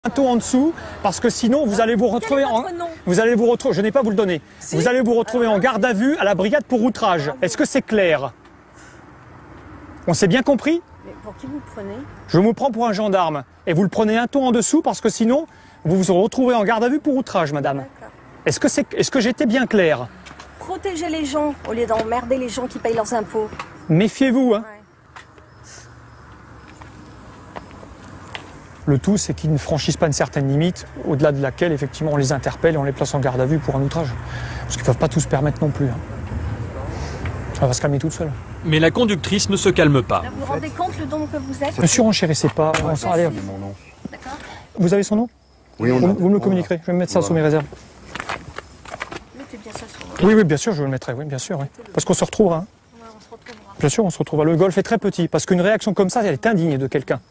un taux en dessous, parce que sinon vous allez vous retrouver je n'ai pas à vous le donner. Si. Vous allez vous retrouver en garde à vue à la brigade pour outrage. Est-ce que c'est clair? On s'est bien compris? Mais pour qui vous prenez? Je vous prends pour un gendarme. Et vous le prenez un ton en dessous parce que sinon vous vous retrouvez en garde à vue pour outrage, madame. Est-ce que j'étais bien clair? Protégez les gens au lieu d'emmerder les gens qui payent leurs impôts. Méfiez-vous, hein. Ouais. Le tout, c'est qu'ils ne franchissent pas une certaine limite, au-delà de laquelle, effectivement, on les interpelle et on les place en garde à vue pour un outrage. Parce qu'ils ne peuvent pas tout se permettre non plus. Hein. Elle va se calmer toute seule. Mais la conductrice ne se calme pas. Là, vous vous rendez compte le don que vous êtes? Ne surenchérissez pas. Allez. D'accord. Vous avez son nom? Oui, vous me le communiquerez. Je vais me mettre ça sous mes réserves. Mettez bien ça sur Oui, bien sûr, je le mettrai. Oui, bien sûr. Oui. Parce qu'on se retrouvera. Hein. Ouais, on se retrouvera. Bien sûr, on se retrouvera. Le golf est très petit. Parce qu'une réaction comme ça, elle est indigne de quelqu'un.